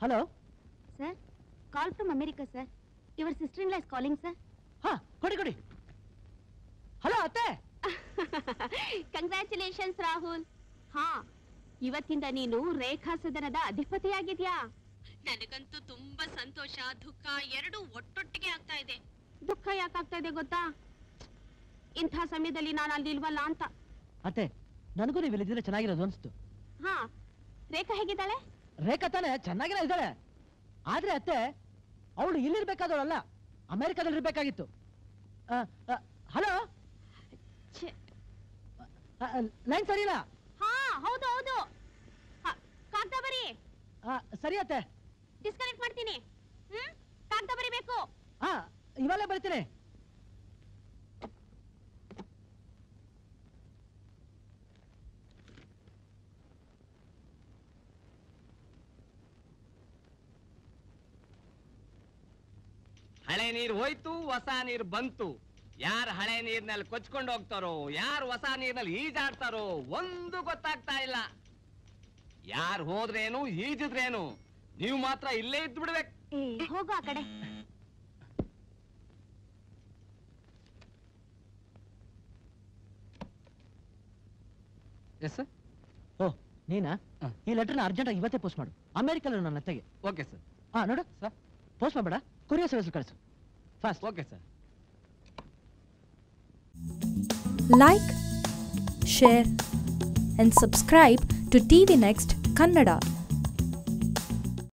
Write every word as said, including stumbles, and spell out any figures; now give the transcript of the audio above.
Hello sir, call from America sir. Your sister in law is calling sir. ಹಾ, ಕೊಡಿ ಕೊಡಿ. Hello ಅತ್ತೆ. Congratulations Rahul. ಹಾ, ಇವತ್ತಿಂದ ನೀನು ರೇಖಾ ಸದನದ ಅಧಿಪತಿಯಾಗಿದ್ಯಾ. ನನಗಂತೂ ತುಂಬಾ ಸಂತೋಷ, ದುಃಖ ಎರಡೂ ಒಟ್ಟೊಟ್ಟಿಗೆ ಆಗ್ತಾ ಇದೆ. ದುಃಖ ಯಾಕಾಗ್ತಾ ಇದೆ ಗೊತ್ತಾ? ಇಂಥ ಸಮಯದಲ್ಲಿ ನಾನು ಅಲ್ಲಿ ಇಲ್ವಲ್ಲ ಅಂತ. ಅತ್ತೆ, ನನಗೂ ನೀವು ಇಲ್ಲಿದ್ರೆ ಚೆನ್ನಾಗಿರೋದು ಅನ್ಸ್ತು. ಹಾ, ರೇಖಾ ಹೇಗಿದ್ದಾಳೆ? ರೇಖಾ ತಾನೆ ಚೆನ್ನಾಗಿರೋ ಇದ್ದಾಳೆ. ಆದ್ರೆ ಅತ್ತೆ, ಅವಳು ಇಲ್ಲಿರ್ಬೇಕಾದವಳಲ್ಲ, ಅಮೆರಿಕಾದಲ್ಲಿ ಇರ್ಬೇಕಾಗಿತ್ತು. ಹಲೋ, ಲೈನ್ ಸರಿ ಇಲ್ಲ. ಹಾ, ಹೌದು ಹೌದು. ಕಾಗ್ದ ಬರಿ. ಸರಿ ಅತ್ತೆ, ಡಿಸ್ಕನೆಕ್ಟ್ ಮಾಡ್ತೀನಿ. ಹ್ಮ್, ಕಾಗ್ದ ಬರಿಬೇಕು. ಹಾ, ಇವಾಗಲೇ ಬರ್ತೀನಿ. ಹಳೆ ನೀರು ಹೋಯ್ತು, ಹೊಸ ನೀರು ಬಂತು. ಯಾರು ಹಳೆ ನೀರ್ನಲ್ಲಿ ಕೊಚ್ಕೊಂಡು ಹೋಗ್ತಾರೋ, ಯಾರು ಹೊಸ ನೀರ್ನಲ್ಲಿ ಈಜಾಡ್ತಾರೋ ಒಂದು ಗೊತ್ತಾಗ್ತಾ ಇಲ್ಲ. ಯಾರು ಹೋದ್ರೇನು ಈಜಿದ್ರೇನು, ನೀವು ಮಾತ್ರ ಇಲ್ಲೇ ಇದ್ದು ಬಿಡ್ಬೇಕು. ಹೋಗು ಆ ಕಡೆ. Yes sir. ಓ, ನೀನಾ? ಈ ಲೆಟರ್ನ ಅರ್ಜೆಂಟ್ ಆಗಿ ಇವತ್ತೇ ಪೋಸ್ಟ್ ಮಾಡು, ಅಮೆರಿಕಲ್ಲಿ ನನ್ನ ಅತ್ತೆಗೆ. Okay sir. ಹಾ, ನೋಡು ಸರ್, ಪೋಸ್ಟ್ ಮಾಡಬೇಡ, ಕೊರಿಯರ್ ಸರ್ವಿಸ್ ಕಳಿಸು fast. Okay sir. Like, share and subscribe to T V Next Kannada.